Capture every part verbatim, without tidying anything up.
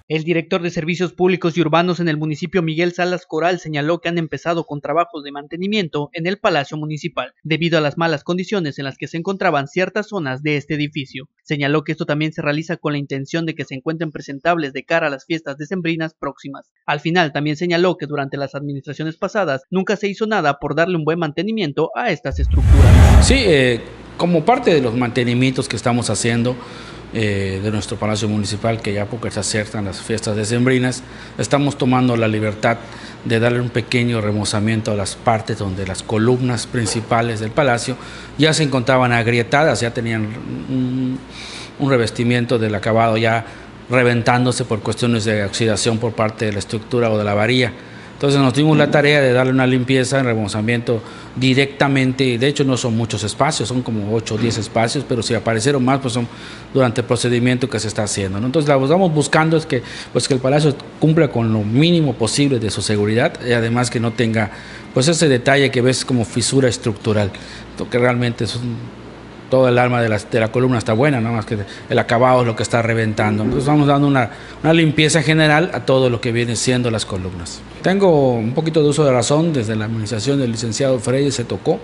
El director de Servicios Públicos y Urbanos en el municipio, Miguel Salas Coral, señaló que han empezado con trabajos de mantenimiento en el Palacio Municipal, debido a las malas condiciones en las que se encontraban ciertas zonas de este edificio. Señaló que esto también se realiza con la intención de que se encuentren presentables de cara a las fiestas decembrinas próximas. Al final también señaló que durante las administraciones pasadas nunca se hizo nada por darle un buen mantenimiento a estas estructuras. Sí, eh, como parte de los mantenimientos que estamos haciendo, Eh, de nuestro Palacio Municipal, que ya porque se acercan las fiestas decembrinas, estamos tomando la libertad de darle un pequeño remozamiento a las partes donde las columnas principales del palacio ya se encontraban agrietadas, ya tenían un, un revestimiento del acabado ya reventándose por cuestiones de oxidación por parte de la estructura o de la varilla. Entonces nos dimos la tarea de darle una limpieza, remozamiento directamente. De hecho no son muchos espacios, son como ocho o diez espacios, pero si aparecieron más, pues son durante el procedimiento que se está haciendo, ¿no? Entonces lo que estamos buscando es que, pues, que el palacio cumpla con lo mínimo posible de su seguridad y además que no tenga, pues, ese detalle que ves como fisura estructural, que realmente es un, todo el alma de la, de la columna está buena, nada más que el acabado es lo que está reventando. Entonces vamos dando una, una limpieza general a todo lo que viene siendo las columnas. Tengo un poquito de uso de razón, desde la administración del licenciado Freire se tocó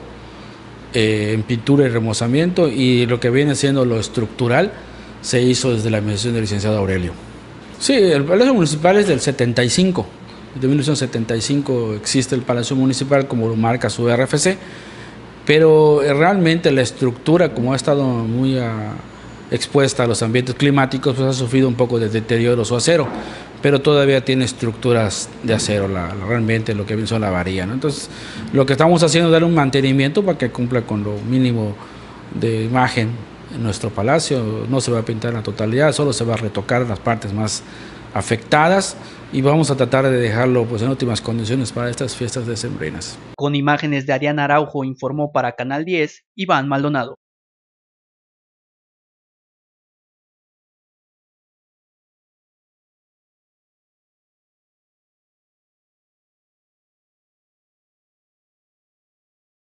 eh, en pintura y remozamiento, y lo que viene siendo lo estructural se hizo desde la administración del licenciado Aurelio. Sí, el Palacio Municipal es del setenta y cinco, desde mil novecientos setenta y cinco existe el Palacio Municipal como lo marca su R F C, pero realmente la estructura, como ha estado muy a, expuesta a los ambientes climáticos, pues ha sufrido un poco de deterioro su acero, pero todavía tiene estructuras de acero, la, la, realmente lo que viene son la varilla, ¿no? Entonces, lo que estamos haciendo es dar un mantenimiento para que cumpla con lo mínimo de imagen en nuestro palacio. No se va a pintar la totalidad, solo se va a retocar las partes más afectadas y vamos a tratar de dejarlo, pues, en óptimas condiciones para estas fiestas decembrinas. Con imágenes de Ariana Araujo, informó para Canal diez, Iván Maldonado.